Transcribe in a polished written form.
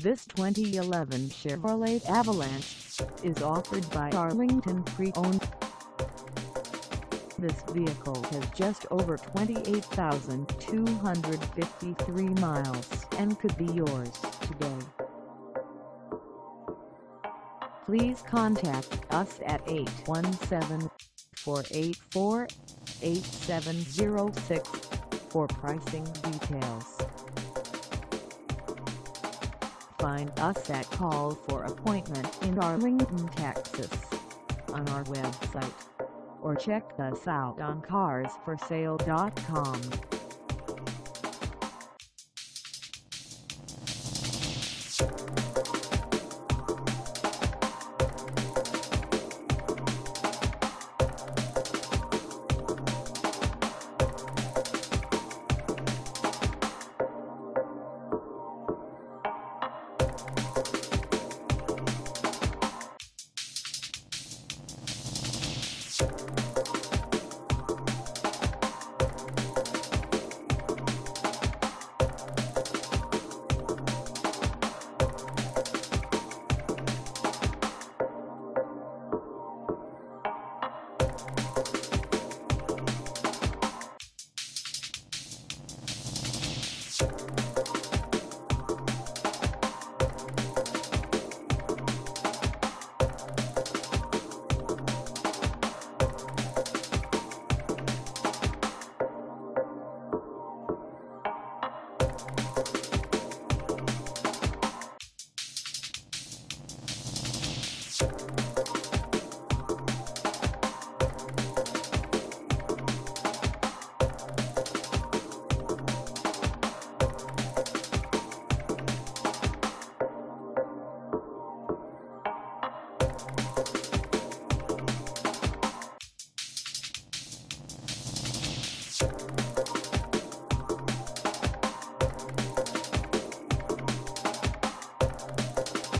This 2011 Chevrolet Avalanche is offered by Arlington Pre-Owned. This vehicle has just over 28,253 miles and could be yours today. Please contact us at 817-484-8706 for pricing details. Find us at Call for Appointment in Arlington, Texas, on our website, or check us out on carsforsale.com.